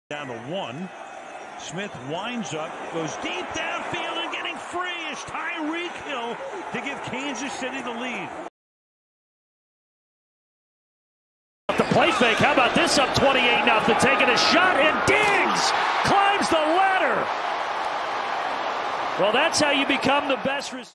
Down to one. Smith winds up, goes deep downfield, and getting free is Tyreek Hill to give Kansas City the lead. The play fake. How about this up 28-0? Taking a shot, and Diggs climbs the ladder. Well, that's how you become the best receiver.